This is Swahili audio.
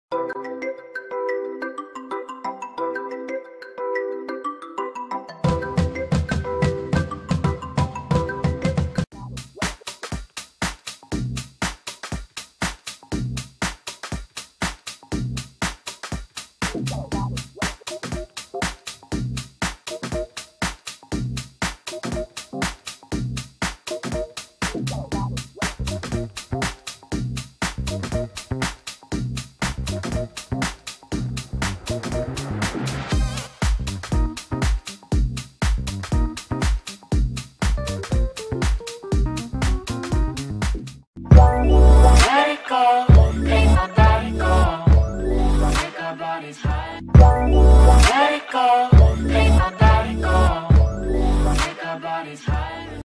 Let it go, make my body go, make our bodies high. Let it go.